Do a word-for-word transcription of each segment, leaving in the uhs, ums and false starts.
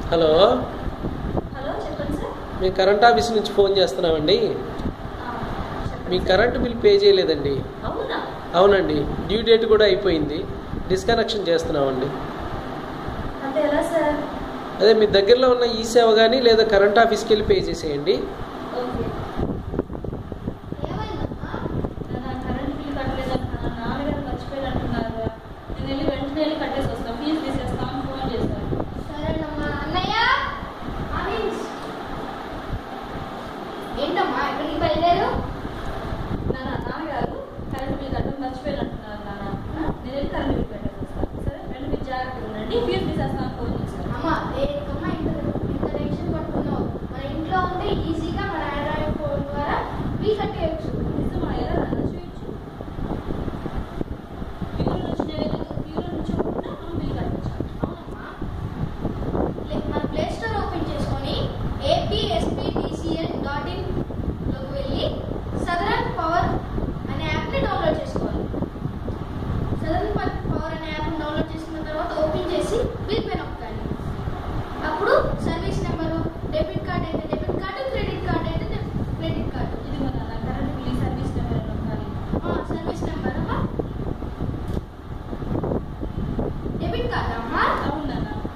Hello hello చెప్పండి sir. మీ current office నుంచి ఫోన్ చేస్తున్నామండి. మీ కరెంటు బిల్ పే చేయలేదండి. అవునా? అవునండి, డ్యూ డేట్ కూడా అయిపోయింది. డిస్కనెక్షన్ చేస్తున్నామండి. అంటే ఎలా సార్? అదే మీ దగ్గరలో ఉన్న ఈ సేవ కానీ లేదా కరెంట్ ఆఫీస్కి వెళ్ళి పే చేసేయండి. ఓకే. ఏమైందమ్మా? నా కరెంట్ బిల్ కట్టలేదన్నా, నాన్నగారు మర్చిపోయారంటున్నారు. నేను వెళ్ళి వెంటనే వెళ్ళి కట్టేసి వస్తాను, ఫీజు తీసేస్తాను ఫోన్ చేశాను. సరేనమ్మా. అన్నయ్య ఏంటమ్మా ఎక్కడికి బయలుదేరు? నాన్న నాన్నగారు కరెంట్ బిల్ కట్టడం మర్చిపోయారంటున్నారు నాన్న. నేను వెళ్ళి కరెంట్ బిల్ కట్టేసి వస్తాను. సరే వెళ్ళి మీరు జాగ్రత్తగా ఉండండి, ఫీజు తీసేస్తాను ఫోన్ చేశాను. అమ్మా దేనికమ్మా ఇంత ఇంత టెన్షన్ పడుతున్నావు? మన ఇంట్లో ఉంటే ఈజీగా మన ఆండ్రాయిడ్ ఫోన్ ద్వారా బిల్ కట్టేయచ్చు. నిజమా? ఎలా నాన్న చూపించు. ప్యూర్ నుంచి నేను ప్యూర్ నుంచి ఉంటే మనం బిల్ కట్టచ్చు. అవునమ్మా. మన ప్లే స్టోర్ ఓపెన్ చేసుకొని ఏపీఎస్పీటీసీఎల్ డాట్ ఇన్ లోకి వెళ్ళి సదరన్ పవర్ అనే యాప్ని డౌన్లోడ్ చేసుకోవాలి. సదరన్ పవర్ అనే యాప్ని డౌన్లోడ్ చేసుకున్న తర్వాత ఓపెన్ చేసి బిల్ పే నొక్కాలి. అప్పుడు సర్వీస్ నెంబరు, డెబిట్ కార్డ్ అయితే డెబిట్ కార్డు, క్రెడిట్ కార్డ్ అయితే క్రెడిట్ కార్డు. ఇది మన కరెంట్ బిల్ సర్వీస్ నెంబర్ నొక్కాలి. సర్వీస్ నెంబర్ అమ్మా. డెబిట్ కార్డ్ అమ్మా. అవునా?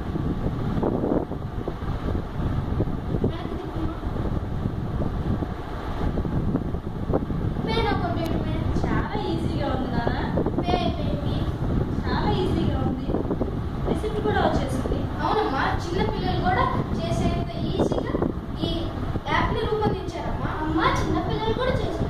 పే నొక్కండి. పే చాలా ఈజీగా ఉంది నాన్న. పే అయిపోయింది. చాలా ఈజీగా ఉంది. రిసిప్ట్ కూడా వచ్చేసింది. అవునమ్మా, చిన్న పిల్లలు కూడా చేసేంత ఈజీగా ఈ యాప్ని రూపొందించారమ్మా. అమ్మా చిన్న పిల్లలు కూడా చేస్తారు.